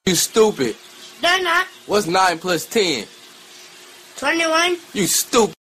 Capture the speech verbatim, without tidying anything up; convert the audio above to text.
You stupid. They're not. What's nine plus ten? twenty-one. You stupid.